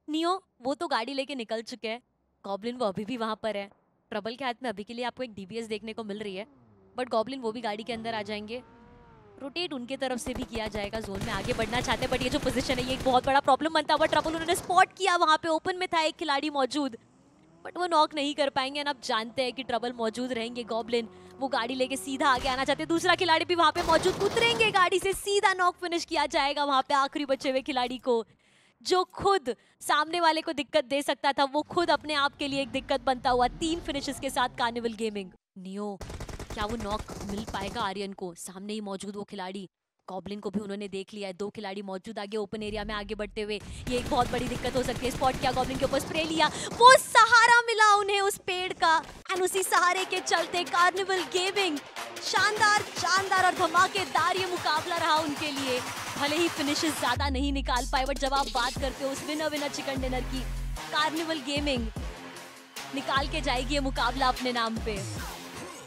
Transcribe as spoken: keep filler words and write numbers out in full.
Neo वो तो गाड़ी लेके निकल चुके हैं, गॉब्लिन वो अभी भी वहां पर है। ट्रबल के हाथ में अभी के लिए आपको एक डीबीएस देखने को मिल रही है, बट गॉब्लिन वो भी गाड़ी के अंदर आ जाएंगे। रोटेट उनके तरफ से भी किया जाएगा, जोन में आगे बढ़ना चाहते हैं, बट ये जो पोजीशन है ये एक बहुत बड़ा प्रॉब्लम बनता हुआ ट्रबल उन्होंने स्पॉट किया, वहां पे ओपन में था एक खिलाड़ी मौजूद, बट वो नॉक नहीं कर पाएंगे। आप जानते हैं कि ट्रबल मौजूद रहेंगे, गॉब्लिन वो गाड़ी लेके सीधा आगे आना चाहते हैं, दूसरा खिलाड़ी भी वहां पे मौजूद, उतरेंगे गाड़ी से, सीधा नॉक फिनिश किया जाएगा वहां पे आखिरी बचे हुए खिलाड़ी को, जो खुद सामने वाले को दिक्कत दे सकता था वो खुद अपने आप के लिए एक दिक्कत बनता हुआ। तीन फिनिशेस के साथ कार्निवल गेमिंग। नियो क्या वो नॉक मिल पाएगा आर्यन को? सामने ही मौजूद वो खिलाड़ी, गॉब्लिन को भी उन्होंने देख लिया है, दो खिलाड़ी मौजूद आगे ओपन एरिया में आगे बढ़ते हुए, ये एक बहुत बड़ी दिक्कत हो सकती है। स्पॉट किया गॉब्लिन के ऊपर, स्प्रे लिया, वो सहारा मिला उन्हें उस पेड़ का, एंड उसी सहारे के चलते कार्निवल गेमिंग शानदार शानदार और धमाकेदार ये मुकाबला रहा उनके लिए। भले ही फिनिशेस ज्यादा नहीं निकाल पाए, बट जब आप बात करते हो उस विनर विनर चिकन डिनर की, कार्निवल गेमिंग निकाल के जाएगी ये मुकाबला अपने नाम पे।